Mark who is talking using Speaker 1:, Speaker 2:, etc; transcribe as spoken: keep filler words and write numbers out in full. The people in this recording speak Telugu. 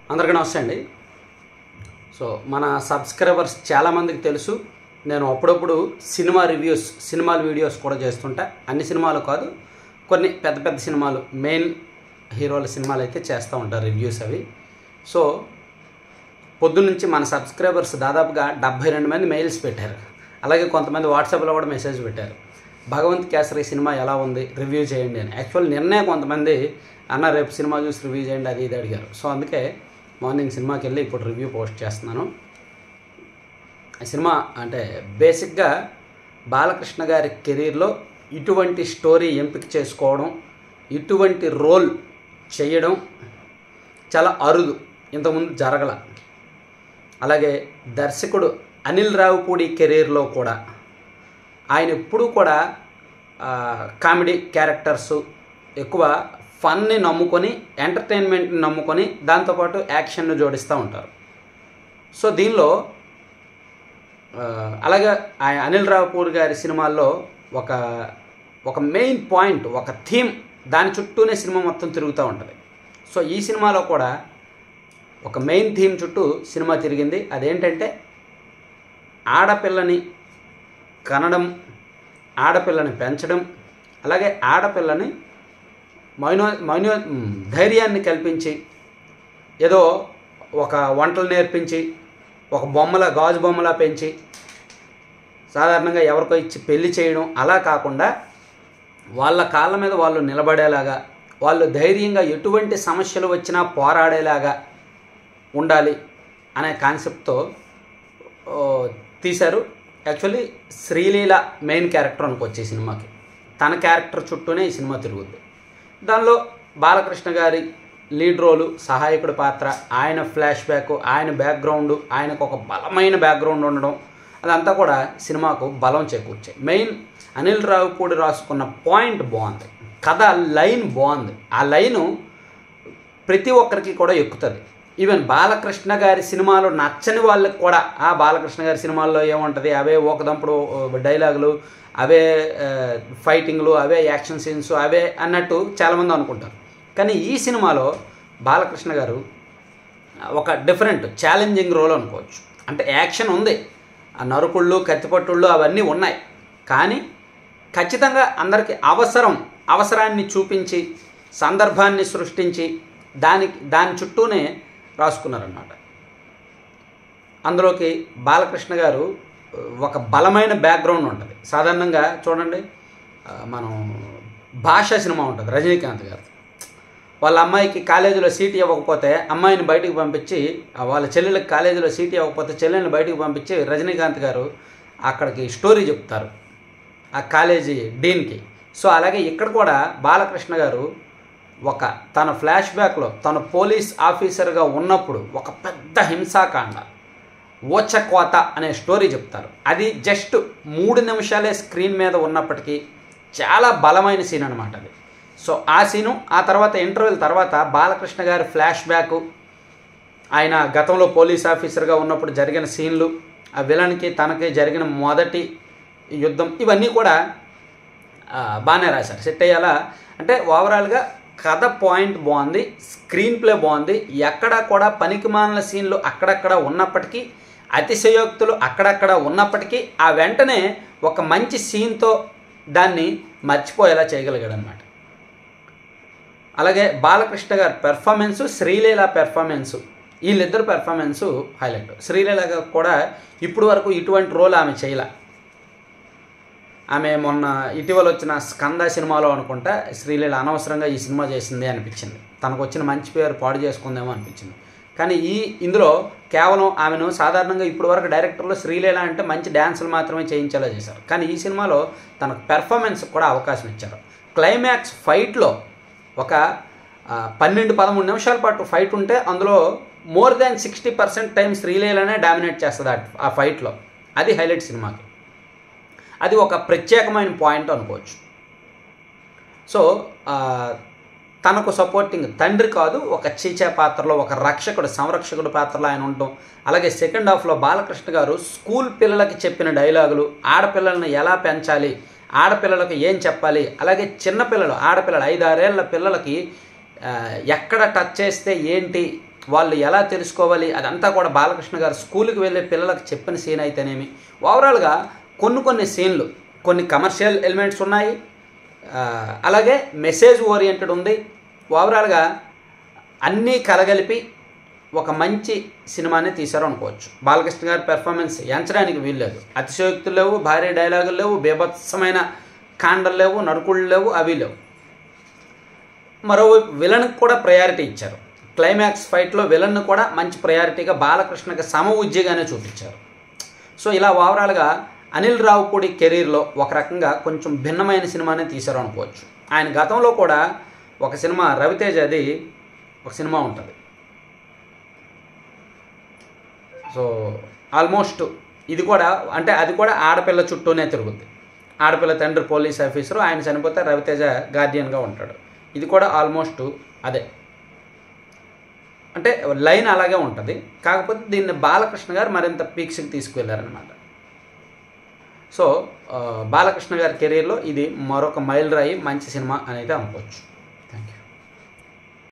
Speaker 1: అందరికీ నమస్తే అండి. సో మన సబ్స్క్రైబర్స్ చాలామందికి తెలుసు, నేను అప్పుడప్పుడు సినిమా రివ్యూస్ సినిమాల వీడియోస్ కూడా చేస్తుంటా. అన్ని సినిమాలు కాదు, కొన్ని పెద్ద పెద్ద సినిమాలు, మెయిన్ హీరోల సినిమాలు అయితే చేస్తూ ఉంటారు రివ్యూస్ అవి. సో పొద్దున్నుంచి మన సబ్స్క్రైబర్స్ దాదాపుగా డెబ్భై రెండు మంది మెయిల్స్ పెట్టారు. అలాగే కొంతమంది వాట్సాప్లో కూడా మెసేజ్ పెట్టారు, భగవంత్ కేసరి సినిమా ఎలా ఉంది రివ్యూ చేయండి అని. యాక్చువల్ నిన్నే కొంతమంది అన్న రేపు సినిమా చూసి రివ్యూ చేయండి అది ఇది అడిగారు. సో అందుకే మార్నింగ్ సినిమాకి వెళ్ళి ఇప్పుడు రివ్యూ పోస్ట్ చేస్తున్నాను. ఆ సినిమా అంటే బేసిక్గా బాలకృష్ణ గారి కెరీర్లో ఇటువంటి స్టోరీ ఎంపిక చేసుకోవడం, ఇటువంటి రోల్ చేయడం చాలా అరుదు, ఇంతకుముందు జరగల. అలాగే దర్శకుడు అనిల్ రావిపూడి కెరీర్లో కూడా ఆయన ఎప్పుడూ కూడా కామెడీ క్యారెక్టర్సు, ఎక్కువ ఫన్ని నమ్ముకొని, ఎంటర్టైన్మెంట్ని నమ్ముకొని, దాంతోపాటు యాక్షన్ను జోడిస్తూ ఉంటారు. సో దీనిలో అలాగే అనిల్ రావిపూడి గారి సినిమాల్లో ఒక ఒక మెయిన్ పాయింట్, ఒక థీమ్, దాని చుట్టూనే సినిమా మొత్తం తిరుగుతూ ఉంటుంది. సో ఈ సినిమాలో కూడా ఒక మెయిన్ థీమ్ చుట్టూ సినిమా తిరిగింది. అదేంటంటే ఆడపిల్లని కనడం, ఆడపిల్లని పెంచడం, అలాగే ఆడపిల్లని మైనో మైనో ధైర్యాన్ని కల్పించి, ఏదో ఒక వంటలు నేర్పించి, ఒక బొమ్మల గాజు బొమ్మలా పెంచి సాధారణంగా ఎవరికో ఇచ్చి పెళ్లి చేయడం అలా కాకుండా వాళ్ళ కాళ్ళ మీద వాళ్ళు నిలబడేలాగా, వాళ్ళు ధైర్యంగా ఎటువంటి సమస్యలు వచ్చినా పోరాడేలాగా ఉండాలి అనే కాన్సెప్ట్తో తీశారు. యాక్చువల్లీ శ్రీలీల మెయిన్ క్యారెక్టర్ అనుకోవచ్చు ఈ సినిమాకి. తన క్యారెక్టర్ చుట్టూనే ఈ సినిమా తిరుగుద్ది. దానిలో బాలకృష్ణ గారి లీడ్ రోలు, సహాయకుడి పాత్ర, ఆయన ఫ్లాష్ బ్యాక్, ఆయన బ్యాక్గ్రౌండ్, ఆయనకు ఒక బలమైన బ్యాక్గ్రౌండ్ ఉండడం, అదంతా కూడా సినిమాకు బలం చేకూర్చాయి. మెయిన్ అనిల్ రావిపూడి రాసుకున్న పాయింట్ బాగుంది, కథ లైన్ బాగుంది. ఆ లైను ప్రతి ఒక్కరికి కూడా ఎక్కుతుంది. ఈవెన్ బాలకృష్ణ గారి సినిమాలు నచ్చని వాళ్ళకి కూడా, ఆ బాలకృష్ణ గారి సినిమాల్లో ఏముంటుంది, అవే ఒకదంపుడు డైలాగులు, అవే ఫైటింగ్లు, అవే యాక్షన్ సీన్స్, అవే అన్నట్టు చాలామంది అనుకుంటారు. కానీ ఈ సినిమాలో బాలకృష్ణ గారు ఒక డిఫరెంట్ ఛాలెంజింగ్ రోల్ అనుకోవచ్చు. అంటే యాక్షన్ ఉంది, ఆ నరుకుళ్ళు, కత్తిపట్టుళ్ళు అవన్నీ ఉన్నాయి, కానీ ఖచ్చితంగా అందరికీ అవసరం అవసరాన్ని చూపించి, సందర్భాన్ని సృష్టించి, దానికి దాని చుట్టూనే రాసుకున్నారన్నమాట. అందులోకి బాలకృష్ణ గారు ఒక బలమైన బ్యాక్గ్రౌండ్ ఉంటుంది. సాధారణంగా చూడండి, మనం భాష సినిమా ఉంటుంది రజనీకాంత్ గారు, వాళ్ళ అమ్మాయికి కాలేజీలో సీట్ ఇవ్వకపోతే అమ్మాయిని బయటకు పంపించి, వాళ్ళ చెల్లెళ్ళకి కాలేజీలో సీట్ ఇవ్వకపోతే చెల్లెల్ని బయటకు పంపించి రజనీకాంత్ గారు అక్కడికి స్టోరీ చెప్తారు ఆ కాలేజీ డీన్కి. సో అలాగే ఇక్కడ కూడా బాలకృష్ణ గారు ఒక తన ఫ్లాష్ బ్యాక్లో తను పోలీస్ ఆఫీసర్గా ఉన్నప్పుడు ఒక పెద్ద హింసాకాండ, ఓచకోత అనే స్టోరీ చెప్తారు. అది జస్ట్ మూడు నిమిషాలే స్క్రీన్ మీద ఉన్నప్పటికీ చాలా బలమైన సీన్ అనమాట అది. సో ఆ సీను, ఆ తర్వాత ఇంటర్వ్యూల తర్వాత బాలకృష్ణ గారి ఫ్లాష్ బ్యాక్, ఆయన గతంలో పోలీస్ ఆఫీసర్గా ఉన్నప్పుడు జరిగిన సీన్లు, ఆ విలన్కి తనకి జరిగిన మొదటి యుద్ధం, ఇవన్నీ కూడా బాగానే రాశారు, సెట్ అయ్యేలా. అంటే ఓవరాల్గా కథ పాయింట్ బాగుంది, స్క్రీన్ ప్లే బాగుంది, ఎక్కడా కూడా పనికిమాలిన సీన్లు అక్కడక్కడ ఉన్నప్పటికీ, అతిశయోక్తులు అక్కడక్కడ ఉన్నప్పటికీ ఆ వెంటనే ఒక మంచి సీన్తో దాన్ని మర్చిపోయేలా చేయగలిగాడు అనమాట. అలాగే బాలకృష్ణ గారి పెర్ఫార్మెన్సు, శ్రీలీల పెర్ఫార్మెన్సు, వీళ్ళిద్దరు పెర్ఫార్మెన్సు హైలైట్. శ్రీలీల కూడా ఇప్పుడు వరకు ఇటువంటి రోల్ ఆమె చేయలే. ఆమె మొన్న ఇటీవల వచ్చిన స్కంద సినిమాలో అనుకుంటా శ్రీలీల అనవసరంగా ఈ సినిమా చేసింది అనిపించింది, తనకు వచ్చిన మంచి పేరు పాడు చేసుకుందేమో అనిపించింది. కానీ ఈ ఇందులో కేవలం ఆమెను సాధారణంగా ఇప్పుడు వరకు డైరెక్టర్లో శ్రీలీల అంటే మంచి డ్యాన్సులు మాత్రమే చేయించేలా చేశారు, కానీ ఈ సినిమాలో తనకు పెర్ఫార్మెన్స్ కూడా అవకాశం ఇచ్చారు. క్లైమాక్స్ ఫైట్లో ఒక పన్నెండు పదమూడు నిమిషాల పాటు ఫైట్ ఉంటే అందులో more than sixty percent time శ్రీలీలనే డామినేట్ చేస్తుంది ఆ ఫైట్లో. అది హైలైట్ సినిమాకి, అది ఒక ప్రత్యేకమైన పాయింట్ అనుకోవచ్చు. సో తనకు సపోర్టింగ్ తండ్రి కాదు, ఒక చీచే పాత్రలో, ఒక రక్షకుడు, సంరక్షకుడు పాత్రలో ఆయన ఉండటం. అలాగే సెకండ్ హాఫ్లో బాలకృష్ణ గారు స్కూల్ పిల్లలకి చెప్పిన డైలాగులు, ఆడపిల్లలను ఎలా పెంచాలి, ఆడపిల్లలకు ఏం చెప్పాలి, అలాగే చిన్నపిల్లలు, ఆడపిల్లలు ఐదారేళ్ల పిల్లలకి ఎక్కడ టచ్ చేస్తే ఏంటి వాళ్ళు ఎలా తెలుసుకోవాలి అదంతా కూడా బాలకృష్ణ గారు స్కూల్కి వెళ్ళే పిల్లలకు చెప్పిన సీన్ అయితేనేమి, ఓవరాల్గా కొన్ని కొన్ని సీన్లు, కొన్ని కమర్షియల్ ఎలిమెంట్స్ ఉన్నాయి, అలాగే మెసేజ్ ఓరియంటెడ్ ఉంది. ఓవరాల్గా అన్నీ కలగలిపి ఒక మంచి సినిమానే తీశారు అనుకోవచ్చు. బాలకృష్ణ గారి పెర్ఫార్మెన్స్ ఎంచడానికి వీల్లేదు. అతిశయోక్తులు లేవు, భారీ డైలాగులు లేవు, బీభత్సమైన కాండలు లేవు, నరుకుళ్ళు లేవు, అవి లేవు. మరోవైపు విలన్కి కూడా ప్రయారిటీ ఇచ్చారు. క్లైమాక్స్ ఫైట్లో విలన్ను కూడా మంచి ప్రయారిటీగా బాలకృష్ణకి సమ ఉజ్జీగానే చూపించారు. సో ఇలా ఓవరాల్గా అనిల్ రావుపూడి కెరీర్లో ఒక రకంగా కొంచెం భిన్నమైన సినిమానే తీశారు అనుకోవచ్చు. ఆయన గతంలో కూడా ఒక సినిమా రవితేజది ఒక సినిమా ఉంటుంది. సో ఆల్మోస్ట్ ఇది కూడా అంటే అది కూడా ఆడపిల్ల చుట్టూనే తిరుగుద్ది. ఆడపిల్ల తండ్రి పోలీస్ ఆఫీసరు, ఆయన చనిపోతే రవితేజ గార్డియన్గా ఉంటాడు. ఇది కూడా ఆల్మోస్ట్ అదే, అంటే లైన్ అలాగే ఉంటుంది. కాకపోతే దీన్ని బాలకృష్ణ గారు మరింత పీక్స్కి తీసుకువెళ్ళారనమాట. సో బాలకృష్ణ గారి కెరీర్లో ఇది మరొక మైలురాయి, మంచి సినిమా అని అయితే అనుకోవచ్చు.